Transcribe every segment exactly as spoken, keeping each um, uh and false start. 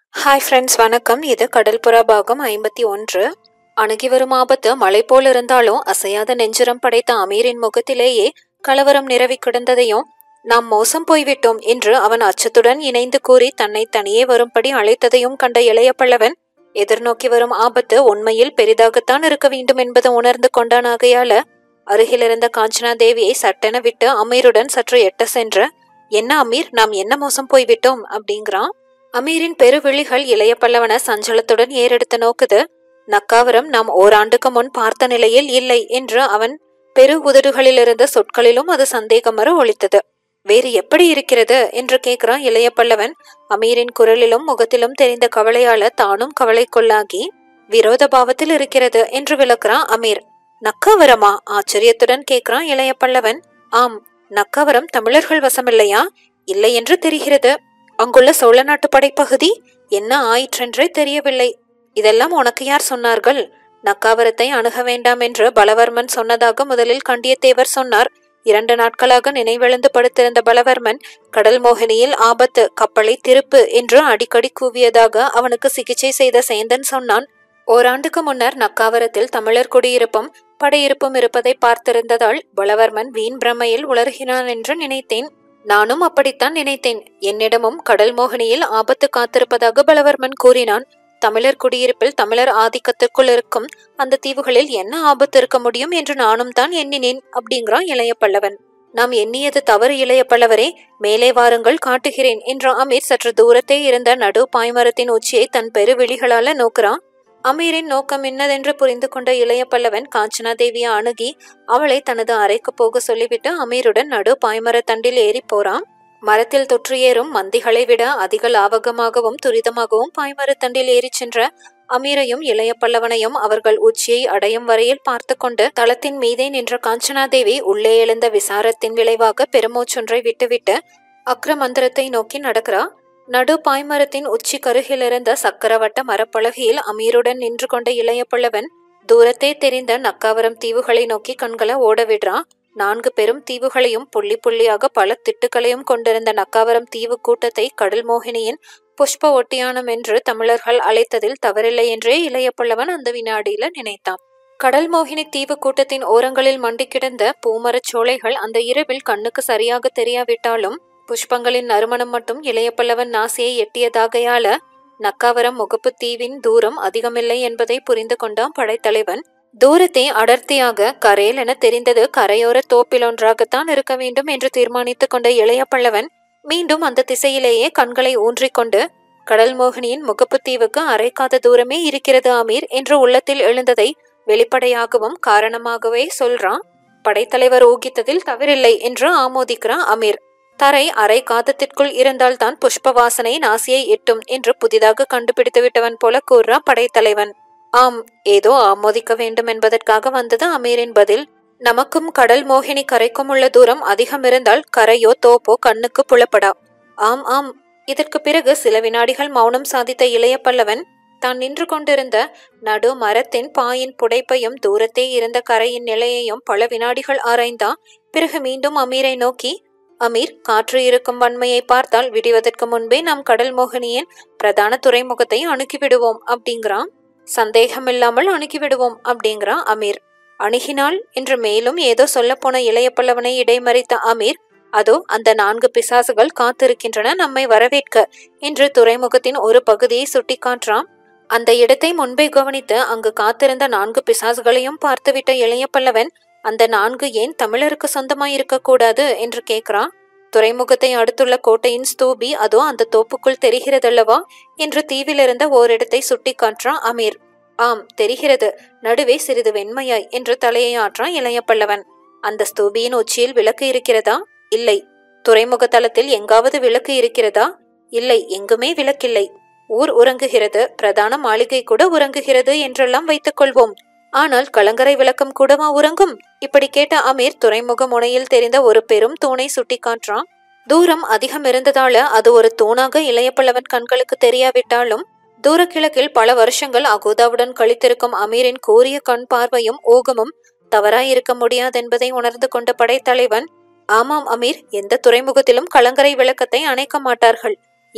Hi friends, வணக்கம். இது கடல்புறா பாகம் ஐம்பத்தி ஒன்று. அணுகி வரும் ஆபத்து மலை போல் இருந்தாலும் அசையாத நெஞ்சுரம் படைத்த அமீரின் முகத்திலேயே கலவரம் நிரவி கிடந்ததையும், நாம் மோசம் போய்விட்டோம் என்று அவன் அச்சத்துடன் இணைந்து கூறி தன்னை தனியே வரும்படி அழைத்ததையும் கண்ட இளைய பல்லவன், எதிர்நோக்கி வரும் ஆபத்து உண்மையில் பெரிதாகத்தான் இருக்க வேண்டும் என்பதை உணர்ந்து கொண்டானாகையால அருகிலிருந்த காஞ்சனா தேவியை சட்டென விட்டு அமீருடன் சற்று எட்ட சென்று, என்ன அமீர், நாம் என்ன மோசம் போய்விட்டோம் அப்படிங்கிறான். அமீரின் பெருவிழிகள் இளைய பல்லவன சஞ்சலத்துடன் ஏறெடுத்து நோக்குது. நக்காவரம் நாம் ஓராண்டுக்கு முன் பார்த்த நிலையில் இல்லை என்று அவன் பெரு உதடுகளிலிருந்த சொற்களிலும் அது சந்தேகமற ஒலித்தது. வேறு எப்படி இருக்கிறது என்று கேட்கிறான் இளைய பல்லவன். அமீரின் குரலிலும் முகத்திலும் தெரிந்த கவலையால தானும் கவலைக்குள்ளாகி, விரோத பாவத்தில் இருக்கிறது என்று விளக்குறான் அமீர். நக்காவரமா? ஆச்சரியத்துடன் கேட்கிறான் இளைய பல்லவன். ஆம், நக்காவரம் தமிழர்கள் வசமில்லையா? இல்லை என்று தெரிகிறது. அங்குள்ள சோழ நாட்டு படைப்பகுதி என்ன ஆயிற்றென்றே தெரியவில்லை. இதெல்லாம் உனக்கு யார் சொன்னார்கள்? நக்காவரத்தை அணுக வேண்டாம் என்று பலவர்மன் சொன்னதாக முதலில் கண்டியத்தேவர் சொன்னார். இரண்டு நாட்களாக நினைவிழந்து படுத்திருந்த பலவர்மன் கடல் மோகினியில் ஆபத்து, கப்பலை திருப்பு என்று அடிக்கடி கூவியதாக அவனுக்கு சிகிச்சை செய்த சேந்தன் சொன்னான். ஓராண்டுக்கு முன்னர் நக்காவரத்தில் தமிழர் குடியிருப்பும் படையிருப்பும் இருப்பதை பார்த்திருந்ததால் பலவர்மன் வீண் பிரமையில் உளறுகிறான் என்று நினைத்தேன். நானும் அப்படித்தான் நினைத்தேன். என்னிடமும் கடல் மோகினியில் ஆபத்து காத்திருப்பதாக பலவர்மன் கூறினான். தமிழர் குடியிருப்பில் தமிழர் ஆதிக்கத்திற்குள் இருக்கும் அந்த தீவுகளில் என்ன ஆபத்து இருக்க முடியும் என்று நானும் தான் எண்ணினேன் அப்படிங்கிறான் இளைய பல்லவன். நாம் எண்ணியது தவறு இளைய பல்லவரே, மேலே வாருங்கள், காட்டுகிறேன் என்ற அமீர் சற்று தூரத்தே இருந்த நடு பாய்மரத்தின் உச்சியை தன் பெரு விழிகளால நோக்குறான். அமீரின் நோக்கம் என்னதென்று புரிந்து கொண்ட இளைய பல்லவன் காஞ்சனா தேவியை அணுகி அவளை தனது அறைக்கு போக சொல்லிவிட்டு அமீருடன் நடு பாய்மர தண்டில் ஏறி போறான். மரத்தில் தொற்று ஏறும் மந்திகளை விட அதிக லாவகமாகவும் துரிதமாகவும் பாய்மர தண்டில் ஏறி சென்ற அமீரையும் இளைய பல்லவனையும் அவர்கள் உச்சியை அடையும் வரையில் பார்த்து கொண்டு தளத்தின் மீதே நின்ற காஞ்சனா தேவி உள்ளே எழுந்த விசாரத்தின் விளைவாக பெருமூச்சொன்றை விட்டுவிட்டு அக்ரமந்திரத்தை நோக்கி நடக்கிறா. நடு பாய்மரத்தின் உச்சி கருகிலிருந்த சக்கரவட்ட மரப்பலகையில் அமீருடன் நின்று கொண்ட இளைய பல்லவன் தூரத்தே தெரிந்த நக்காவரம் தீவுகளை நோக்கி கண்களை ஓட விடுறான். நான்கு பெரும் தீவுகளையும் புள்ளி புள்ளியாக பல திட்டுகளையும் கொண்டிருந்த நக்காவரம் தீவு கூட்டத்தை கடல் மோகினியின் புஷ்ப ஒட்டியானம் என்று தமிழர்கள் அழைத்ததில் தவறில்லை என்றே இளைய பல்லவன் அந்த வினாடியில நினைத்தான். கடல் மோகினி தீவு கூட்டத்தின் ஓரங்களில் மண்டி கிடந்த பூமரச் சோலைகள் அந்த இரவில் கண்ணுக்கு சரியாக தெரியாவிட்டாலும் புஷ்பங்களின் நறுமணம் மட்டும் இளைய பல்லவன் நாசியை எட்டியதாகையால நக்காவரம் முகப்பு தீவின் தூரம் அதிகமில்லை என்பதை புரிந்து கொண்டான் படைத்தலைவன். தூரத்தை அடர்த்தியாக கரையில் என தெரிந்தது கரையோர தோப்பிலொன்றாகத்தான் இருக்க வேண்டும் என்று தீர்மானித்து கொண்ட இளைய பல்லவன் மீண்டும் அந்த திசையிலேயே கண்களை ஊன்றிக்கொண்டு, கடல் மோகினியின் முகப்பு தீவுக்கு அரைக்காத தூரமே இருக்கிறது அமீர் என்று உள்ளத்தில் எழுந்ததை வெளிப்படையாகவும் காரணமாகவே சொல்றான். படைத்தலைவர் ஊகித்ததில் தவறில்லை என்று ஆமோதிக்கிறான் அமீர். தரை அரை காதத்திற்குள் இருந்தால்தான் புஷ்ப வாசனை நாசியை எட்டும் என்று புதிதாக கண்டுபிடித்து விட்டவன் போல கூறுறான் படைத்தலைவன். ஆம், ஏதோ ஆமோதிக்க வேண்டும் என்பதற்காக வந்தது அமீரின் பதில். நமக்கும் கடல் மோகினி கரைக்கும் உள்ள தூரம் அதிகம் இருந்தால் கரையோ தோப்போ கண்ணுக்கு புலப்படா. ஆம் ஆம். இதற்கு பிறகு சில வினாடிகள் மௌனம் சாதித்த இளைய பல்லவன் தான் நின்று கொண்டிருந்த நடு மரத்தின் பாயின் புடைப்பையும் தூரத்தே இருந்த கரையின் நிலையையும் பல வினாடிகள் ஆராய்ந்தான். பிறகு மீண்டும் அமீரை நோக்கி, அமீர், காற்று இருக்கும் வன்மையை பார்த்தால் விடுவதற்கு முன்பே நாம் கடல் மோகினியின் பிரதான துறைமுகத்தை அணுகிவிடுவோம் அப்படிங்கிறான். சந்தேகமில்லாமல் அணுகிவிடுவோம் அப்படிங்கிறான் அமீர். அணுகினால் என்று மேலும் ஏதோ சொல்ல போன இளைய பல்லவனை இடைமறித்த அமீர், அதோ அந்த நான்கு பிசாசுகள் காத்திருக்கின்றன நம்மை வரவேற்க என்று துறைமுகத்தின் ஒரு பகுதியை சுட்டி காட்டுறான். அந்த இடத்தை முன்பே கவனித்து அங்கு காத்திருந்த நான்கு பிசாசுகளையும் பார்த்துவிட்ட இளைய பல்லவன், அந்த நான்கு ஏன் தமிழருக்கு சொந்தமாயிருக்க கூடாது என்று கேட்கிறான். துறைமுகத்தை அடுத்துள்ள கோட்டையின் ஸ்தூபி அதோ அந்த தோப்புக்குள் தெரிகிறதல்லவா என்று தீவிலிருந்த ஓரிடத்தை சுட்டி காட்டுறான் அமீர். ஆம், தெரிகிறது, நடுவே சிறிது வெண்மையாய் என்று தலையை ஆற்றான் இளைய பல்லவன். அந்த ஸ்தூபியின் உச்சியில் விளக்கு இருக்கிறதா? இல்லை. துறைமுக தளத்தில் எங்காவது விளக்கு இருக்கிறதா? இல்லை, எங்குமே விளக்கில்லை. ஊர் உறங்குகிறது, பிரதான மாளிகை கூட உறங்குகிறது என்றெல்லாம் வைத்துக் கொள்வோம். ஆனால் கலங்கரை விளக்கம் கூடவா உறங்கும்? இப்படி கேட்ட அமீர் துறைமுக முனையில் தெரிந்த ஒரு பெரும் தூணை சுட்டி காட்டுறான். தூரம் அதிகம் இருந்ததால அது ஒரு தூணாக இளைய பல்லவன் கண்களுக்கு தெரியாவிட்டாலும் தூர கிழக்கில் பல வருஷங்கள் அகோதாவுடன் கழித்திருக்கும் அமீரின் கூரிய கண் பார்வையும் ஊகமும் தவறாயிருக்க முடியாதென்பதை உணர்ந்து கொண்ட படைத்தலைவன், ஆமாம் அமீர், எந்த துறைமுகத்திலும் கலங்கரை விளக்கத்தை அணைக்க மாட்டார்கள்.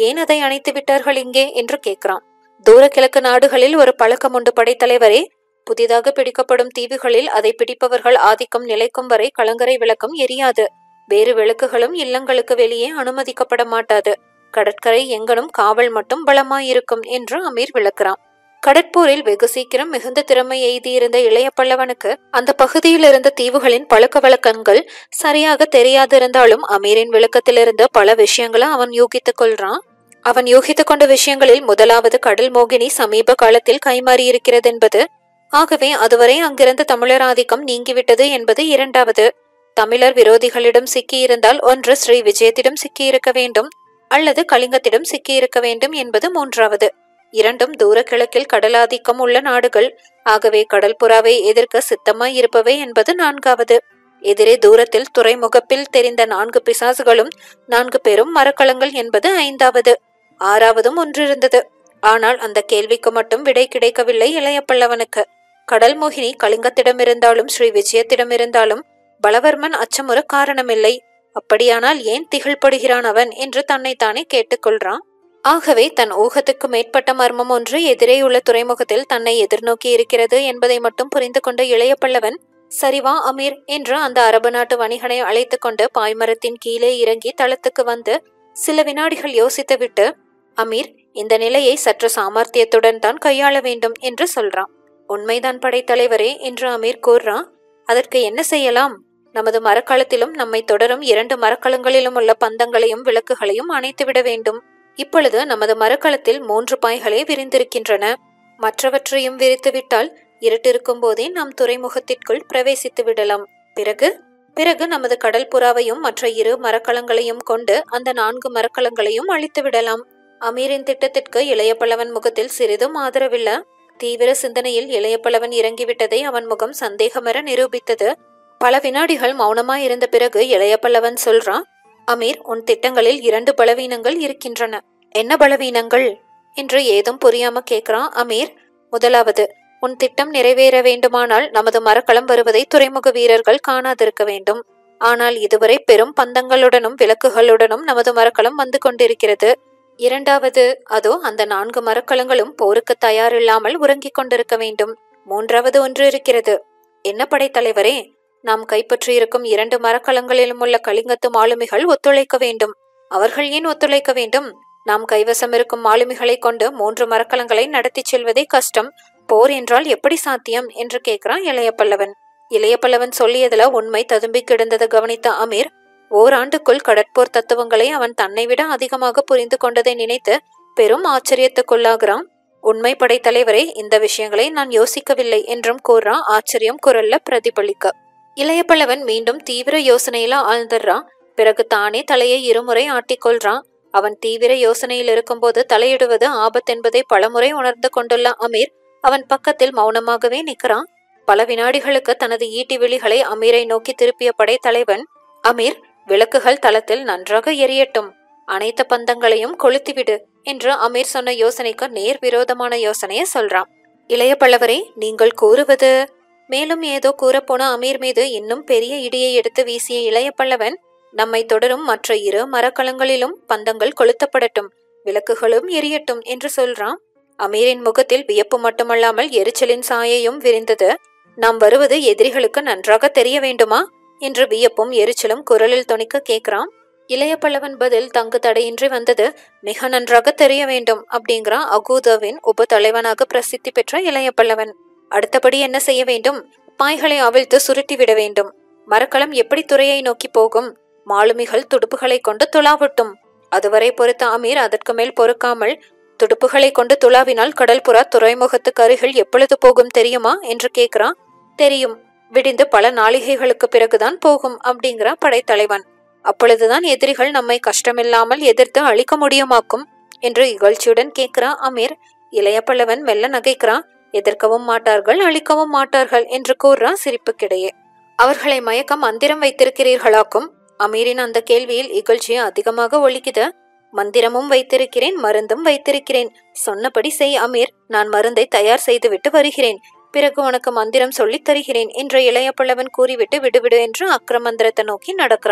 ஏன் அதை அணைத்து விட்டார்கள் இங்கே என்று கேட்கிறான். தூர கிழக்கு நாடுகளில் ஒரு பழக்கம் உண்டு படைத்தலைவரே. புதிதாக பிடிக்கப்படும் தீவுகளில் அதை பிடிப்பவர்கள் ஆதிக்கம் நிலைக்கும் வரை கலங்கரை விளக்கம் எரியாது. வேறு விளக்குகளும் இல்லங்களுக்கு வெளியே அனுமதிக்கப்பட மாட்டாது. கடற்கரை எங்கனும் காவல் மட்டும் பலமாயிருக்கும் என்று அமீர் விளக்குறான். கடற்போரில் வெகு சீக்கிரம் மிகுந்த திறமை எய்தியிருந்த இளைய பல்லவனுக்கு அந்த பகுதியில் இருந்த தீவுகளின் பழக்க வழக்கங்கள் சரியாக தெரியாதிருந்தாலும் அமீரின் விளக்கத்திலிருந்து பல விஷயங்களை அவன் யூகித்துக் கொள்றான். அவன் யூகித்துக் கொண்ட விஷயங்களில் முதலாவது கடல் மோகினி சமீப காலத்தில் கைமாறியிருக்கிறது என்பது. ஆகவே அதுவரை அங்கிருந்த தமிழர் ஆதிக்கம் நீங்கிவிட்டது என்பது இரண்டாவது. தமிழர் விரோதிகளிடம் சிக்கியிருந்தால் ஒன்று ஸ்ரீ விஜயத்திடம் சிக்கியிருக்க வேண்டும் அல்லது கலிங்கத்திடம் சிக்கியிருக்க வேண்டும் என்பது மூன்றாவது. இரண்டும் தூர கிழக்கில் கடலாதிக்கம் உள்ள நாடுகள். ஆகவே கடல் புறாவை எதிர்க்க சித்தமாய் இருப்பவை என்பது நான்காவது. எதிரே தூரத்தில் துறைமுகப்பில் தெரிந்த நான்கு பிசாசுகளும் நான்கு பெரும் மரக்கலங்கள் என்பது ஐந்தாவது. ஆறாவதும் ஒன்றிருந்தது. ஆனால் அந்த கேள்விக்கு மட்டும் விடை கிடைக்கவில்லை இளைய பல்லவனுக்கு. கடல் மோகினி கலிங்கத்திடமிருந்தாலும் ஸ்ரீ விஜயத்திடமிருந்தாலும் பலவர்மன் அச்சமுற காரணமில்லை. அப்படியானால் ஏன் திகழ்படுகிறான் அவன் என்று தன்னைத்தானே கேட்டுக்கொள்றான். ஆகவே தன் ஊகத்துக்கு மேற்பட்ட மர்மம் ஒன்று எதிரேயுள்ள துறைமுகத்தில் தன்னை எதிர்நோக்கி இருக்கிறது என்பதை மட்டும் புரிந்து கொண்ட இளைய பல்லவன், சரிவா அமீர் என்று அந்த அரபு நாட்டு வணிகனை அழைத்து கொண்டு பாய்மரத்தின் கீழே இறங்கி தளத்துக்கு வந்து சில வினாடிகள் யோசித்துவிட்டு, அமீர், இந்த நிலையை சற்று சாமர்த்தியத்துடன் தான் கையாள வேண்டும் என்று சொல்றான். உண்மைதான் படைத்தலைவரே என்று அமீர் கூறுறான். அதற்கு என்ன செய்யலாம்? நமது மரக்களத்திலும் நம்மை தொடரும் இரண்டு மரக்களங்களிலும் உள்ள பந்தங்களையும் விளக்குகளையும் அணைத்துவிட வேண்டும். இப்பொழுது நமது மரக்களத்தில் மூன்று பாய்களே விரிந்திருக்கின்றன. மற்றவற்றையும் விரித்துவிட்டால் இருட்டிருக்கும் போதே நாம் துறைமுகத்திற்குள் பிரவேசித்து விடலாம். பிறகு பிறகு நமது கடல் புறாவையும் மற்ற இரு மரக்களங்களையும் கொண்டு அந்த நான்கு மரக்களங்களையும் அழித்து விடலாம். அமீரின் திட்டத்திற்கு இளைய பல்லவன் முகத்தில் சிறிதும் ஆதரவில்லை. தீவிர சிந்தனையில் இளைய பல்லவன் இறங்கிவிட்டதை அவன் முகம் சந்தேகமர நிரூபித்தது. பல வினாடிகள் மௌனமாயிருந்த பிறகு இளைய பல்லவன் சொல்றான், அமீர், உன் திட்டங்களில் இரண்டு பலவீனங்கள் இருக்கின்றன. என்ன பலவீனங்கள் என்று ஏதும் புரியாம கேட்கிறான் அமீர். முதலாவது, உன் திட்டம் நிறைவேற வேண்டுமானால் நமது மரக்களம் வருவதை துறைமுக வீரர்கள் காணாதிருக்க வேண்டும். ஆனால் இதுவரை பெரும் பந்தங்களுடனும் விளக்குகளுடனும் நமது மரக்களம் வந்து கொண்டிருக்கிறது. இரண்டாவது, அதோ அந்த நான்கு மரக்களங்களும் போருக்கு தயாரில்லாமல் உறங்கிக் கொண்டிருக்க வேண்டும். மூன்றாவது ஒன்று இருக்கிறது. என்ன படைத்தலைவரே? நாம் கைப்பற்றியிருக்கும் இரண்டு மரக்களங்களிலும் உள்ள கலிங்கத்து மாலுமிகள் ஒத்துழைக்க வேண்டும். அவர்கள் ஏன் ஒத்துழைக்க வேண்டும்? நாம் கைவசம் இருக்கும் மாலுமிகளை கொண்டு மூன்று மரக்களங்களை நடத்தி செல்வதே கஷ்டம். போர் என்றால் எப்படி சாத்தியம் என்று கேட்கிறான் இளைய பல்லவன். இளைய பல்லவன் சொல்லியதுல உண்மை ததும்பி கிடந்ததை கவனித்த அமீர், ஓராண்டுக்குள் கடற்போர் தத்துவங்களை அவன் தன்னை விட அதிகமாக புரிந்து கொண்டதை நினைத்து பெரும் ஆச்சரியத்துக்குள்ளாகிறான். உண்மை படைத்தலைவரே, இந்த விஷயங்களை நான் யோசிக்கவில்லை என்றும் கூறான் ஆச்சரியம் குரல்ல பிரதிபலிக்க. இளைய பல்லவன் மீண்டும் தீவிர யோசனையில ஆழ்ந்துடுறான். பிறகு தானே தலையை இருமுறை ஆட்டிக்கொள்றான். அவன் தீவிர யோசனையில் இருக்கும்போது தலையிடுவது ஆபத்தென்பதை பலமுறை உணர்ந்து கொண்டுள்ள அமீர் அவன் பக்கத்தில் மௌனமாகவே நிற்கிறான். பல வினாடிகளுக்கு தனது ஈட்டி விழிகளை அமீரை நோக்கி திருப்பிய படைத்தலைவன், அமீர், விளக்குகள் தளத்தில் நன்றாக எரியட்டும், அனைத்து பந்தங்களையும் கொளுத்திவிடு என்று அமீர் சொன்ன யோசனைக்கு நேர் விரோதமான யோசனையை சொல்றான். இளைய பல்லவரே, நீங்கள் கூறுவது? மேலும் ஏதோ கூறப்போன அமீர் மீது இன்னும் பெரிய இடியை எடுத்து வீசிய இளைய பல்லவன், நம்மை தொடரும் மற்ற இரு மரக்களங்களிலும் பந்தங்கள் கொளுத்தப்படட்டும், விளக்குகளும் எரியட்டும் என்று சொல்றான். அமீரின் முகத்தில் வியப்பு மட்டுமல்லாமல் எரிச்சலின் சாயையும் விரிந்தது. நாம் வருவது எதிரிகளுக்கு நன்றாக தெரிய வேண்டுமா என்று வியப்பும் எரிச்சலும் குரலில் தொனிக்க கேட்கிறான். இளைய பல்லவன் பதில் தங்கு தடையின்றி வந்தது. மிக நன்றாக தெரிய வேண்டும் அப்படிங்கிறான் அகூதவின் உப தலைவனாக பிரசித்தி பெற்ற இளைய பல்லவன். அடுத்தபடி என்ன செய்ய வேண்டும்? பாய்களை அவிழ்த்து சுருட்டி விட வேண்டும். மரக்களம் எப்படி துறையை நோக்கி போகும்? மாலுமிகள் துடுப்புகளை கொண்டு துளாவட்டும். அதுவரை பொறுத்த அமீர் அதற்கு மேல் பொறுக்காமல், துடுப்புகளை கொண்டு துளாவினால் கடல்புறா துறைமுகத்துக்கு அருகில் எப்பொழுது போகும் தெரியுமா என்று கேட்கிறான். தெரியும், விடிந்து பல நாளிகைகளுக்கு பிறகுதான் போகும் அப்படிங்கிறான் படைத்தலைவன். அப்பொழுதுதான் எதிரிகள் நம்மை கஷ்டமில்லாமல் எதிர்த்து அழிக்க முடியுமாக்கும் என்று இகழ்ச்சியுடன் கேட்கிறான் அமீர். இளைய பல்லவன் மெல்ல நகைக்கிறான். எதிர்க்கவும் மாட்டார்கள், அழிக்கவும் மாட்டார்கள் என்று கூறுறான் சிரிப்புக்கிடையே. அவர்களை மயக்க மந்திரம் வைத்திருக்கிறீர்களாக்கும். அமீரின் அந்த கேள்வியில் இகழ்ச்சி அதிகமாக ஒலிக்குது. மந்திரமும் வைத்திருக்கிறேன், மருந்தும் வைத்திருக்கிறேன். சொன்னபடி செய் அமீர். நான் மருந்தை தயார் செய்துவிட்டு வருகிறேன். பிறகு உனக்கு மந்திரம் சொல்லித் தருகிறேன் என்று இளைய பல்லவன் கூறிவிட்டு விடுவிடு என்று அக்ரமந்திரத்தை நோக்கி நடக்கிறான்.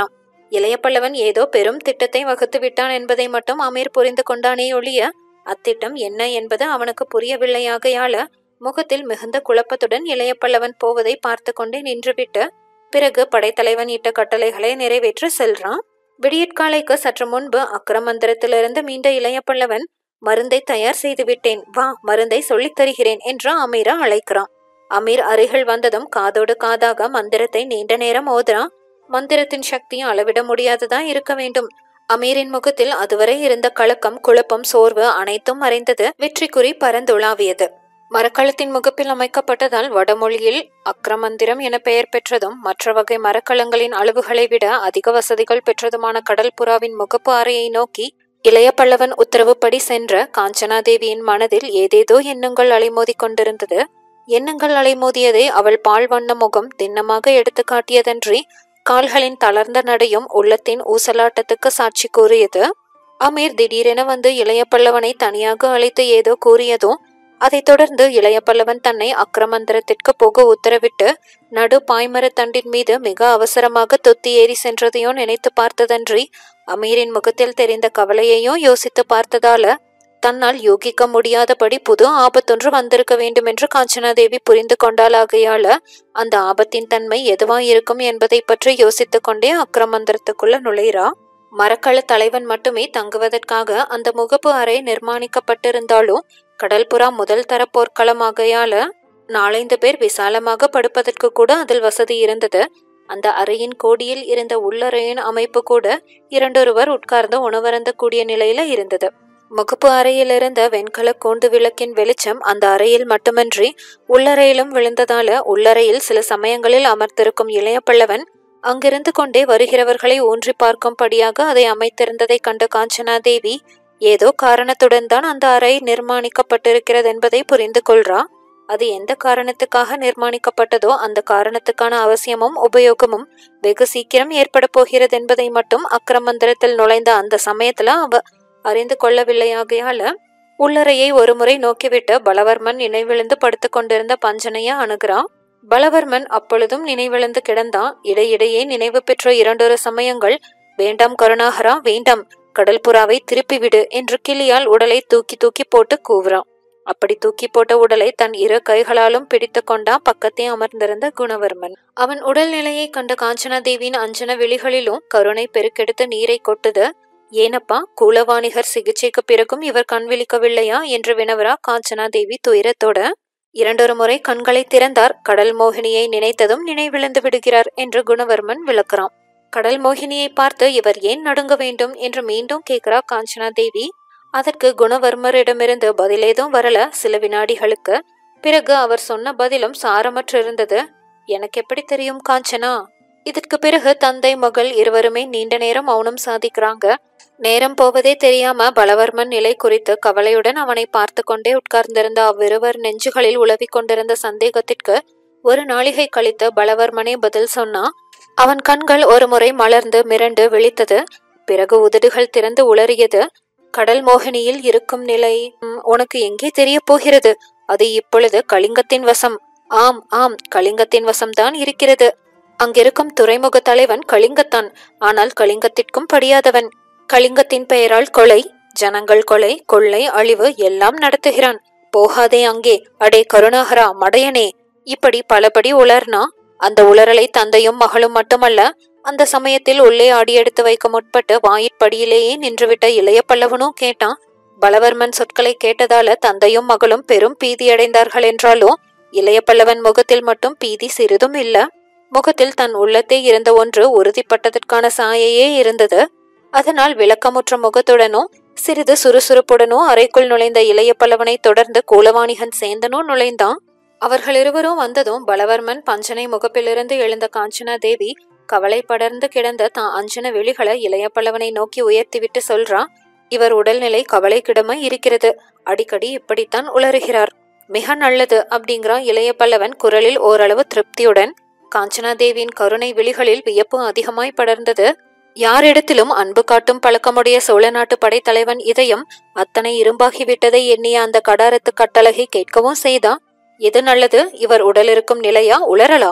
இளைய பல்லவன் ஏதோ பெரும் திட்டத்தை வகுத்து விட்டான் என்பதை மட்டும் அமீர் புரிந்து கொண்டானே ஒழிய அத்திட்டம் என்ன என்பது அவனுக்கு புரியவில்லையாகையால முகத்தில் மிகுந்த குழப்பத்துடன் இளைய பல்லவன் போவதை பார்த்து கொண்டே நின்றுவிட்டு பிறகு படைத்தலைவன் இட்ட கட்டளைகளை நிறைவேற்ற செல்றான். விடியற்காலைக்கு சற்று முன்பு அக்ரமந்திரத்திலிருந்து மீண்ட இளைய பல்லவன் மருந்தை தயார் செய்து விட்டேன், வா மருந்தை சொல்லித் தருகிறேன் என்று அமீரை அழைக்கிறான். அமீர் அருகில் வந்ததும் காதோடு காதாக மந்திரத்தை நீண்ட நேரம் ஓதுறான். மந்திரத்தின் சக்தி அளவிட முடியாததா இருக்க வேண்டும். அமீரின் முகத்தில் அதுவரை இருந்த கலக்கம், குழப்பம், சோர்வு அனைத்தும் மறைந்தது. வெற்றி குறி பறந்துளாவியது. மரக்கலத்தின் முகப்பில் அமைக்கப்பட்டதால் வடமொழியில் அக்ரமந்திரம் என பெயர் பெற்றதும் மற்ற வகை மரக்கலங்களின் அளவுகளை விட அதிக வசதிகள் பெற்றதுமான கடல் புறாவின் முகப்பு அறையை நோக்கி இளைய பல்லவன் உத்தரவுப்படி சென்ற காஞ்சனாதேவியின் மனதில் ஏதேதோ எண்ணங்கள் அலைமோதி கொண்டிருந்தது. எண்ணங்கள் அலைமோதியதை அவள் பால் வண்ண முகம் திண்ணமாக எடுத்து காட்டியதன்றி கால்களின் தளர்ந்த நடையும் உள்ளத்தின் ஊசலாட்டத்துக்கு சாட்சி கூறியது. அமீர் திடீரென வந்து இளைய பல்லவனை தனியாக அழைத்து ஏதோ கூறியதும் அதைத் தொடர்ந்து இளைய பல்லவன் தன்னை அக்ரமந்திரத்திற்கு போக உத்தரவிட்டு நடு பாய்மரத்தண்டின் மீது மிக அவசரமாக தொத்தி ஏறி சென்றதையோ நினைத்து பார்த்ததன்றி அமீரின் முகத்தில் தெரிந்த கவலையையோ யோசித்து பார்த்ததால தன்னால் யூகிக்க முடியாதபடி புது ஆபத்தொன்று வந்திருக்க வேண்டும் என்று காஞ்சனாதேவி புரிந்து கொண்டாலாகையால அந்த ஆபத்தின் தன்மை எதுவாயிருக்கும் என்பதை பற்றி யோசித்து கொண்டே அக்ரமந்திரத்துக்குள்ள நுழைறா. மரக்கள தலைவன் மட்டுமே தங்குவதற்காக அந்த முகப்பு அறை நிர்மாணிக்கப்பட்டிருந்தாலும் கடல்புறா முதல் தர போர்க்களமாகையால நாலைந்து பேர் விசாலமாக படுப்பதற்கு கூட அதில் வசதி இருந்தது. அந்த அறையின் கோடியில் இருந்த உள்ளறையின் அமைப்பு கூட இரண்டொருவர் உட்கார்ந்து உணவருந்த கூடிய நிலையில இருந்தது. முகப்பு அறையில் இருந்த வெண்கல கூண்டு விளக்கின் வெளிச்சம் அந்த அறையில் மட்டுமன்றி உள்ளறையிலும் விழுந்ததால உள்ளறையில் சில சமயங்களில் அமர்ந்திருக்கும் இளைய பல்லவன் அங்கிருந்து கொண்டே வருகிறவர்களை ஊன்றி பார்க்கும்படியாக அதை அமைத்திருந்ததை கண்ட காஞ்சனாதேவி ஏதோ காரணத்துடன் தான் அந்த அறை நிர்மாணிக்கப்பட்டிருக்கிறது என்பதை புரிந்து கொள்றா. அது எந்த காரணத்துக்காக நிர்மாணிக்கப்பட்டதோ அந்த காரணத்துக்கான அவசியமும் உபயோகமும் வெகு சீக்கிரம் ஏற்பட போகிறது என்பதை மட்டும் அக்ரமந்திரத்தில் நுழைந்த அந்த சமயத்துல அவ அறிந்து கொள்ளவில்லையாகையால உள்ளறையை ஒரு முறை நோக்கிவிட்டு பலவர்மன் நினைவிழந்து படுத்து கொண்டிருந்த பஞ்சனைய அணுகிறான். பலவர்மன் அப்பொழுதும் நினைவிழந்து கிடந்தான். இடையிடையே நினைவு பெற்ற இரண்டொரு சமயங்கள் வேண்டாம் கருணாகரா, வேண்டாம், கடல் புறாவை திருப்பிவிடு என்று கிளியால் உடலை தூக்கி தூக்கி போட்டு கூவுறான். அப்படி தூக்கி போட்ட உடலை தன் இரு கைகளாலும் பிடித்து கொண்டான் பக்கத்தே அமர்ந்திருந்த குணவர்மன். அவன் உடல்நிலையை கண்ட காஞ்சனாதேவியின் அஞ்சன விழிகளிலும் கருணை பெருக்கெடுத்து நீரை கொட்டுது. ஏனப்பா, கூலவாணிகர் சிகிச்சைக்கு பிறகும் இவர் கண் விழிக்கவில்லையா என்று வினவரா காஞ்சனாதேவி துயரத்தோட. இரண்டொரு முறை கண்களை திறந்தார். கடல் மோகினியை நினைத்ததும் நினைவிழந்து விடுகிறார் என்று குணவர்மன் விளக்குறான். கடல் மோகினியை பார்த்து இவர் ஏன் நடுங்க வேண்டும் என்று மீண்டும் கேட்கிறா காஞ்சனாதேவி. அதற்கு குணவர்மரிடமிருந்து பதிலேதும் வரல. சில வினாடிகளுக்கு பிறகு அவர் சொன்ன பதிலும் சாரமற்றிருந்தது. எனக்கு எப்படி தெரியும் காஞ்சனா? இதற்கு பிறகு தந்தை மகள் இருவருமே நீண்ட நேரம் மௌனம் சாதிக்கிறாங்க. நேரம் போவதே தெரியாம பலவர்மன் நிலை குறித்து கவலையுடன் அவனை பார்த்து கொண்டே உட்கார்ந்திருந்த அவ்விருவர் நெஞ்சுகளில் உலவி கொண்டிருந்த சந்தேகத்திற்கு ஒரு நாளிகை கழித்து பலவர்மனே பதில் சொன்னா. அவன் கண்கள் ஒரு முறை மலர்ந்து மிரண்டு விழித்தது. பிறகு உதடுகள் திறந்து உளறியது. கடல் மோகினியில் இருக்கும் நிலை உனக்கு எங்கே தெரிய போகிறது? அது இப்பொழுது கலிங்கத்தின் வசம். ஆம் ஆம், கலிங்கத்தின் வசம்தான் இருக்கிறது. அங்கிருக்கும் துறைமுக தலைவன் கலிங்கத்தான். ஆனால் கலிங்கத்திற்கும் படியாதவன். கலிங்கத்தின் பெயரால் கொலை, ஜனங்கள் கொலை, கொள்ளை, அழிவு எல்லாம் நடத்துகிறான். போகாதே அங்கே, அடே கருணாகரா, மடையனே. இப்படி பலபடி உளர்னா. அந்த உளறலை தந்தையும் மகளும் மட்டுமல்ல, அந்த சமயத்தில் உள்ளே அடியெடுத்து வைக்க முற்பட்டு வாயிற்படியிலேயே நின்றுவிட்ட இளைய பல்லவனும் கேட்டான். பலவர்மன் சொற்களை கேட்டதால தந்தையும் மகளும் பெரும் பீதியடைந்தார்கள் என்றாலும் இளைய பல்லவன் முகத்தில் மட்டும் பீதி சிறிதும் இல்ல. முகத்தில் தன் உள்ளத்தே இருந்த ஒன்று உறுதிப்பட்டதற்கான சாயையே இருந்தது. அதனால் விளக்கமுற்ற முகத்துடனோ சிறிது சுறுசுறுப்புடனோ அறைக்குள் நுழைந்த இளைய பல்லவனை தொடர்ந்து கூலவாணிகன் சேந்தனோ நுழைந்தான். அவர்கள் இருவரும் வந்ததும் பலவர்மன் பஞ்சனை முகப்பிலிருந்து எழுந்த காஞ்சனா தேவி கவலை படர்ந்து கிடந்த தான் அஞ்சன வெளிகளை இளைய பல்லவனை நோக்கி உயர்த்திவிட்டு சொல்றான். இவர் உடல்நிலை கவலைக்கிடமா இருக்கிறது. அடிக்கடி இப்படித்தான் உளறுகிறார். மிக நல்லது அப்படிங்கிறான் இளைய பல்லவன் குரலில் ஓரளவு திருப்தியுடன். காஞ்சனாதேவியின் கருணை விழிகளில் வியப்பு அதிகமாய் படர்ந்தது. யாரிடத்திலும் அன்பு காட்டும் பழக்கமுடைய சோழ நாட்டு படைத்தலைவன் இதயம் அத்தனை இரும்பாகிவிட்டதை எண்ணிய அந்த கடாரத்து கட்டழகை கேட்கவும் செய்தான். எது நல்லது, இவர் உடல் இருக்கும் நிலையா, உளறலா?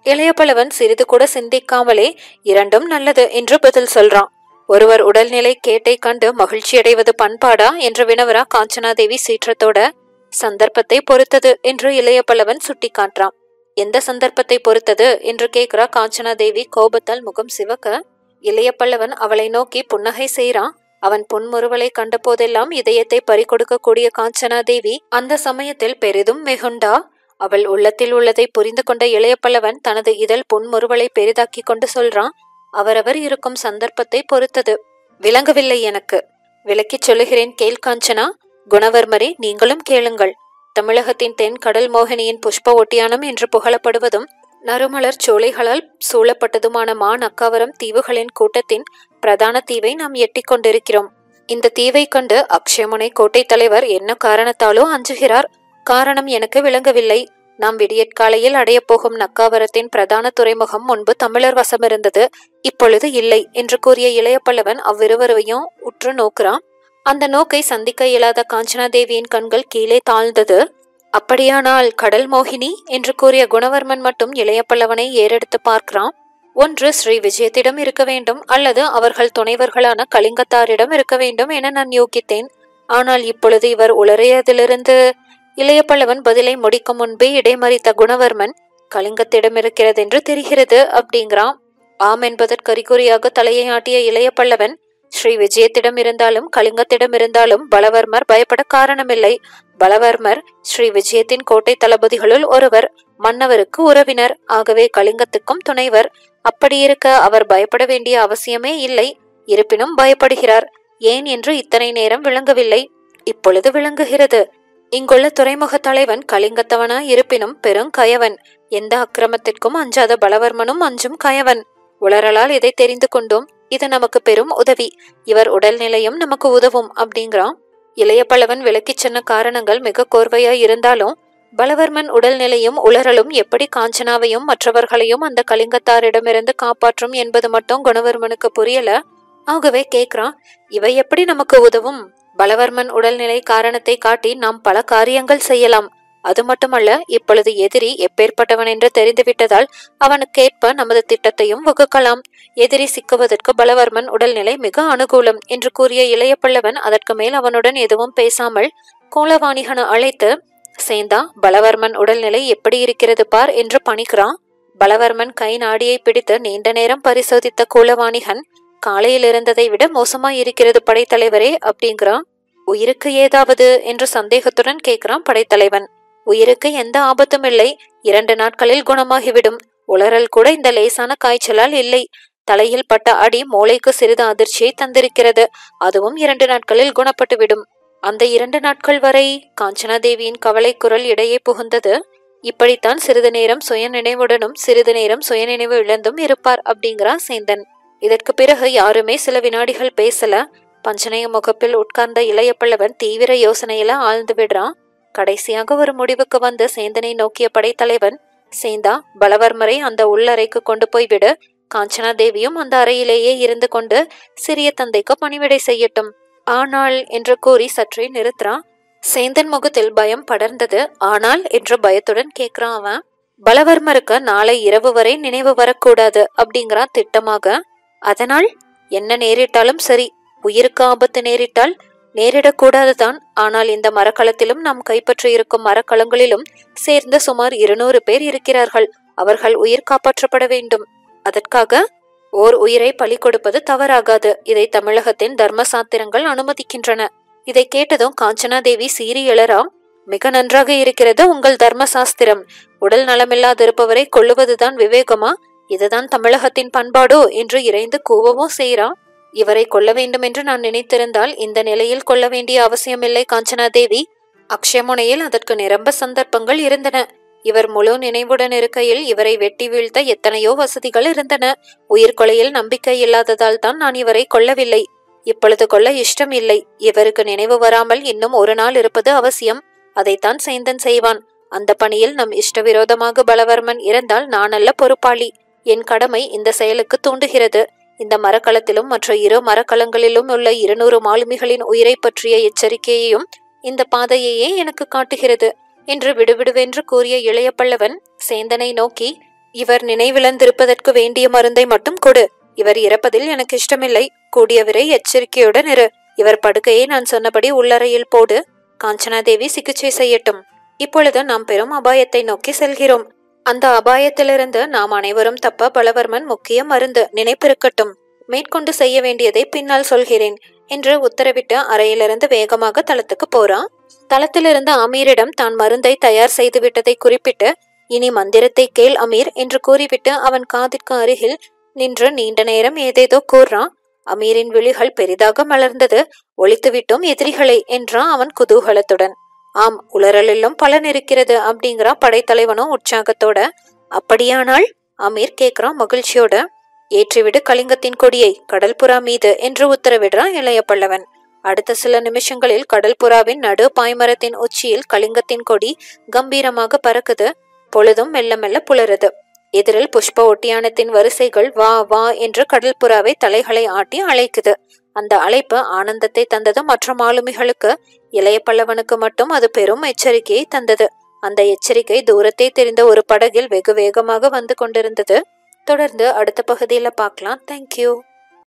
இளைய பல்லவன் சிறிது கூட சிந்திக்காமலே இரண்டும் நல்லது என்று பதில் சொல்றான். ஒருவர் உடல்நிலை கேட்டை கண்டு மகிழ்ச்சியடைவது பண்பாடா என்று வினவரா காஞ்சனாதேவி சீற்றத்தோட. சந்தர்ப்பத்தை பொறுத்தது என்று இளைய பல்லவன் சுட்டி காட்டுறான். எந்த சந்தர்ப்பத்தை பொறுத்தது என்று கேக்குறா காஞ்சனாதேவி கோபத்தால் முகம் சிவக்க. இளைய பல்லவன் அவளை நோக்கி புன்னகை செய்றான். அவன் புன்முறுவலை கண்ட போதெல்லாம் இதயத்தை பறிகொடுக்க கூடிய காஞ்சனாதேவி அந்த சமயத்தில் பெரிதும் மிகுண்டா. அவள் உள்ளத்தில் உள்ளதை புரிந்து கொண்ட இளைய பல்லவன் தனது இதழ் புன்முறுவலை பெரிதாக்கி கொண்டு சொல்றான். அவரவர் இருக்கும் சந்தர்ப்பத்தை பொறுத்தது. விளங்கவில்லை எனக்கு. விளக்கிச் சொல்லுகிறேன் கேள் காஞ்சனா. குணவர்மரே, நீங்களும் கேளுங்கள். தமிழகத்தின் தென் கடல் மோகினியின் புஷ்ப ஒட்டியானம் என்று புகழப்படுவதும் நறுமலர் சோலைகளால் சூழப்பட்டதுமான மா நக்காவரம் தீவுகளின் கூட்டத்தின் பிரதான தீவை நாம் எட்டி கொண்டிருக்கிறோம். இந்த தீவை கண்டு அக்ஷயமுனை கோட்டை தலைவர் என்ன காரணத்தாலோ அஞ்சுகிறார். காரணம் எனக்கு விளங்கவில்லை. நாம் விடியற்காலையில் அடைய போகும் நக்காவரத்தின் பிரதான துறைமுகம் முன்பு தமிழர் வசமிருந்தது, இப்பொழுது இல்லை என்று கூறிய இளைய பல்லவன் அவ்விருவரையும் உற்று நோக்குறான். அந்த நோக்கை சந்திக்க இயலாத காஞ்சனாதேவியின் கண்கள் கீழே தாழ்ந்தது. அப்படியானால் கடல் மோகினி என்று கூறிய குணவர்மன் மட்டும் இளைய பல்லவனை ஏறெடுத்து பார்க்கிறான். ஒன்று ஸ்ரீ விஜயத்திடம் இருக்க வேண்டும், அல்லது அவர்கள் துணைவர்களான கலிங்கத்தாரிடம் இருக்க வேண்டும் என நான் யோகித்தேன். ஆனால் இப்பொழுது இவர் உளறியதிலிருந்து இளைய பல்லவன் பதிலை முடிக்கும் முன்பே இடைமறித்த குணவர்மன் கலிங்கத்திடம் இருக்கிறது என்று தெரிகிறது அப்படிங்கிறான். ஆம் என்பதற்கு அறிகுறியாக தலையை ஆட்டிய இளைய பல்லவன், ஸ்ரீ விஜயத்திடம் இருந்தாலும் கலிங்கத்திடம் இருந்தாலும் பலவர்மர் பயப்பட காரணமில்லை. பலவர்மர் ஸ்ரீ விஜயத்தின் கோட்டை தளபதிகளுள் ஒருவர், மன்னவருக்கு உறவினர், ஆகவே கலிங்கத்துக்கும் துணைவர். அப்படியிருக்க அவர் பயப்பட வேண்டிய அவசியமே இல்லை. இருப்பினும் பயப்படுகிறார். ஏன் என்று இத்தனை நேரம் விளங்கவில்லை. இப்பொழுது விளங்குகிறது. இங்குள்ள துறைமுக தலைவன் கலிங்கத்தவனா இருப்பினும் பெரும் கயவன். எந்த அக்கிரமத்திற்கும் அஞ்சாத பலவர்மனும் அஞ்சும் கயவன். உளறலால் இதை தெரிந்து கொண்டோம். இது நமக்கு பெரும் உதவி. இவர் உடல்நிலையும் நமக்கு உதவும் அப்படிங்கிறான். இளைய பல்லவன் விளக்கிச் சொன்ன காரணங்கள் மிக கோர்வையாய் இருந்தாலும் பலவர்மன் உடல்நிலையும் உளறலும் எப்படி காஞ்சனாவையும் மற்றவர்களையும் அந்த கலிங்கத்தாரிடமிருந்து காப்பாற்றும் என்பது மட்டும் குணவர்மனுக்கு புரியல. ஆகவே கேக்குறான், இவை எப்படி நமக்கு உதவும்? பலவர்மன் உடல்நிலை காரணத்தை காட்டி நாம் பல காரியங்கள் செய்யலாம். அது மட்டுமல்ல, இப்பொழுது எதிரி எப்பேற்பட்டவன் என்று தெரிந்துவிட்டதால் அவனுக்கேற்ப நமது திட்டத்தையும் வகுக்கலாம். எதிரி சிக்குவதற்கு பலவர்மன் உடல்நிலை மிக அனுகூலம் என்று கூறிய இளைய பல்லவன் அதற்கு மேல் அவனுடன் எதுவும் பேசாமல் கூலவாணிகனை அழைத்து, சேந்தா, பலவர்மன் உடல்நிலை எப்படி இருக்கிறது பார் என்று பணிக்கிறான். பலவர்மன் கை நாடியை பிடித்து நீண்ட நேரம் பரிசோதித்த கூலவாணிகன், காலையில் இருந்ததை விட மோசமாய் இருக்கிறது படைத்தலைவரே அப்படிங்கிறான். உயிருக்கு ஏதாவது என்று சந்தேகத்துடன் கேட்கிறான் படைத்தலைவன். உயிருக்கு எந்த ஆபத்தும் இல்லை. இரண்டு நாட்களில் குணமாகிவிடும். உளறல் கூட இந்த லேசான காய்ச்சலால் இல்லை. தலையில் பட்ட அடி மூளைக்கு சிறிது அதிர்ச்சியை தந்திருக்கிறது. அதுவும் இரண்டு நாட்களில் குணப்பட்டுவிடும். அந்த இரண்டு நாட்கள் வரை காஞ்சனாதேவியின் கவலை குரல் இடையே புகுந்தது. இப்படித்தான் சிறிது நேரம் சுய நினைவுடனும் சிறிது நேரம் சுயநினைவு இழந்தும் இருப்பார் அப்படிங்கிறான் சேந்தன். இதற்கு பிறகு யாருமே சில வினாடிகள் பேசல. பஞ்சனைய முகப்பில் உட்கார்ந்த இளைய பல்லவன் தீவிர யோசனையில ஆழ்ந்து விடுறான். கடைசியாக ஒரு முடிவுக்கு வந்து சேந்தனை நோக்கிய படைத்தலைவன், சேந்தா, பலவர்மரை அந்த உள்ளறைக்கு கொண்டு போய் விடு. காஞ்சனாதேவியும் அந்த அறையிலேயே இருந்து கொண்டு சிறிய தந்தைக்கு பணிவிடை செய்யட்டும். ஆனால் என்று கூறி சற்றே நிறுத்துறான். சேந்தன் முகத்தில் பயம் படர்ந்தது. ஆனால் என்று பயத்துடன் கேட்கிறான் அவன். பலவர்மருக்கு நாளை இரவு வரை நினைவு வரக்கூடாது அப்படிங்கிறான் திட்டமாக. அதனால் என்ன நேரிட்டாலும் சரி, உயிருக்கு ஆபத்து நேரிட்டால் நேரிடக்கூடாதுதான். ஆனால் இந்த மரக்களத்திலும் நாம் கைப்பற்றி இருக்கும் மரக்களங்களிலும் சேர்ந்த சுமார் இருநூறு பேர் இருக்கிறார்கள். அவர்கள் உயிர் காப்பாற்றப்பட வேண்டும். அதற்காக ஓர் உயிரை பலி கொடுப்பது தவறாகாது. இதை தமிழகத்தின் தர்ம சாத்திரங்கள் அனுமதிக்கின்றன. இதை கேட்டதும் காஞ்சனாதேவி சீறி எழறா. மிக நன்றாக இருக்கிறது உங்கள் தர்ம சாஸ்திரம். உடல் நலமில்லாதிருப்பவரை கொல்லுவதுதான் விவேகமா? இதுதான் தமிழகத்தின் பண்பாடோ என்று இறைந்து கூவவும் செய்றா. இவரை கொல்ல வேண்டும் என்று நான் நினைத்திருந்தால் இந்த நிலையில் கொல்ல வேண்டிய அவசியமில்லை காஞ்சனாதேவி. அக்ஷயமுனையில் அதற்கு நிரம்ப சந்தர்ப்பங்கள் இருந்தன. இவர் முழு நினைவுடன் இருக்கையில் இவரை வெட்டி வீழ்த்த எத்தனையோ வசதிகள் இருந்தன. உயிர்கொலையில் நம்பிக்கை இல்லாததால் தான் நான் இவரை கொல்லவில்லை. இப்பொழுது கொல்ல இஷ்டம் இல்லை. இவருக்கு நினைவு வராமல் இன்னும் ஒரு நாள் இருப்பது அவசியம். அதைத்தான் சேந்தன் செய்வான். அந்த பணியில் நம் இஷ்டவிரோதமாக பலவர்மன் இறந்தால் நான் அல்ல பொறுப்பாளி. என் கடமை இந்த செயலுக்கு தூண்டுகிறது. இந்த மரக்களத்திலும் மற்ற இரு மரக்களங்களிலும் உள்ள இருநூறு மாலுமிகளின் உயிரை பற்றிய எச்சரிக்கையையும் இந்த பாதையையே எனக்கு காட்டுகிறது என்று விடுவிடுவென்று கூறிய இளைய பல்லவன் சேந்தனை நோக்கி, இவர் நினைவிழந்திருப்பதற்கு வேண்டிய மருந்தை மட்டும் கொடு. இவர் இறப்பதில் எனக்கு இஷ்டமில்லை. கூடியவரை எச்சரிக்கையுடன் இரு. இவர் படுக்கையை நான் சொன்னபடி உள்ளறையில் போடு. காஞ்சனாதேவி சிகிச்சை செய்யட்டும். இப்பொழுது நாம் பெரும் அபாயத்தை நோக்கி செல்கிறோம். அந்த அபாயத்திலிருந்து நாம் அனைவரும் தப்ப பலவர்மன் முக்கிய மருந்து நினைப்பிருக்கட்டும். மேற்கொண்டு செய்ய வேண்டியதை பின்னால் சொல்கிறேன் என்று உத்தரவிட்டு அறையிலிருந்து வேகமாக தளத்துக்கு போறான். தளத்திலிருந்து அமீரிடம் தான் மருந்தை தயார் செய்து விட்டதை குறிப்பிட்டு, இனி மந்திரத்தை கேள் அமீர் என்று கூறிவிட்டு அவன் காதிற்கு அருகில் நின்று நீண்ட நேரம் ஏதேதோ கூறான். அமீரின் விழிகள் பெரிதாக மலர்ந்தது. ஒழித்துவிட்டோம் எதிரிகளை என்றான் அவன் குதூகலத்துடன். ஆம், உளறலிலும் பலன் இருக்கிறது அப்படிங்கிறான் படைத்தலைவனும் உற்சாகத்தோட. அப்படியானால் அமீர் கேக்குறான் மகிழ்ச்சியோட. ஏற்றிவிடு கலிங்கத்தின் கொடியை கடல் புறா மீது என்று உத்தரவிடுறான் இளைய பல்லவன். அடுத்த சில நிமிஷங்களில் கடல் புறாவின் நடு பாய்மரத்தின் உச்சியில் கலிங்கத்தின் கொடி கம்பீரமாக பறக்குது. பொழுதும் மெல்ல மெல்ல புலருது. எதிரில் புஷ்ப ஒட்டியானத்தின் வரிசைகள் வா வா என்று கடல் புறாவை தலைகளை ஆட்டி அழைக்குது. அந்த அழைப்பு ஆனந்தத்தை தந்தது மற்ற மாலுமிகளுக்கு. இளைய பல்லவனுக்கு மட்டும் அது பெரும் எச்சரிக்கையை தந்தது. அந்த எச்சரிக்கை தூரத்தை தெரிந்த ஒரு படகில் வெகு வேகமாக வந்து கொண்டிருந்தது. தொடர்ந்து அடுத்த பகுதியில பார்க்கலாம். தேங்க்யூ.